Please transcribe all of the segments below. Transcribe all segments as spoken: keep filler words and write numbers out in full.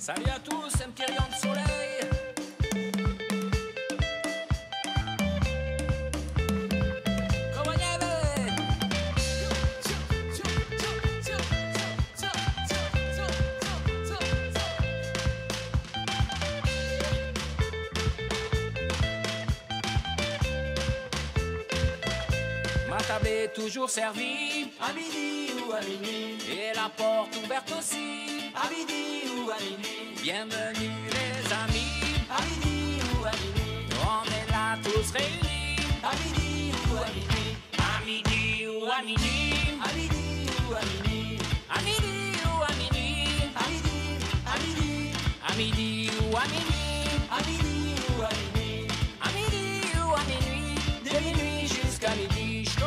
Salut à tous, un petit rayon de soleil. Comment y est? Ma table est toujours servie, À midi ou à minuit, et la porte ouverte aussi. à midi ou à minuit, Bienvenue les amis, à midi ou à minuit, on est là tous réunis. à midi ou à minuit, À midi ou à minuit, à midi ou à minuit, à midi ou à minuit, à midi, à midi, à midi ou à minuit, à midi ou à minuit, à midi ou à minuit, de minuit jusqu'à midi chaud.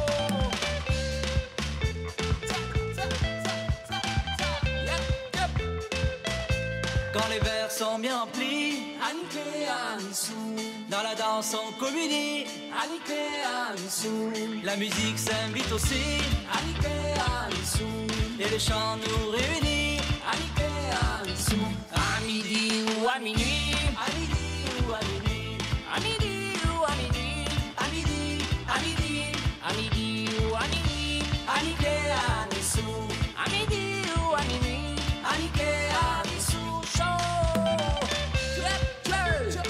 Yep, yep. Quand les verres sont bien remplis, Anniké, Anissou, dans la danse on communie, Anniké, Anissou, la musique s'invite aussi, Anniké, Anissou, et les chants nous réunissent, Anniké, Anissou, à midi ou à minuit, à midi ou à minuit, à midi ou à minuit, à midi, à midi, à midi ou à minuit, Anniké, Anissou, à midi ou à minuit, Anniké, Anissou chaud. Yep, yep.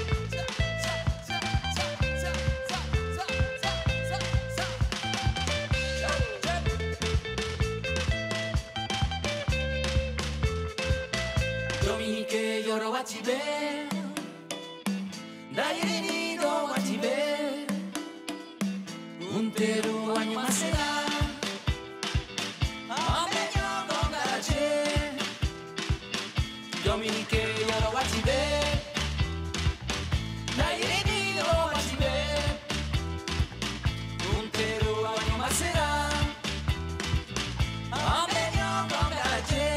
Dominique yoro watibe, Dairini do watibe, Unteru año masera, Amenyo gongarache. Dominique yoro watibe, Dairini do watibe, Unteru año masera, Amenyo gongarache.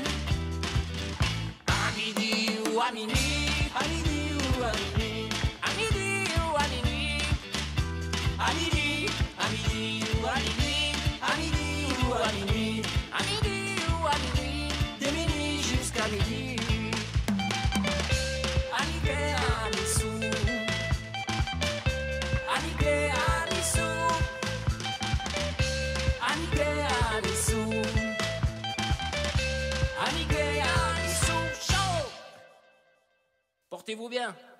À midi ou à minuit, À midi ou à minuit, à midi ou à minuit, à midi, à midi ou à minuit, à midi ou à minuit, à midi ou à minuit, de minuit jusqu'à midi. Anniké, Anissou, Anniké, Anissou, Anniké, Anissou, Anniké, Anissou chaud. Portez-vous bien.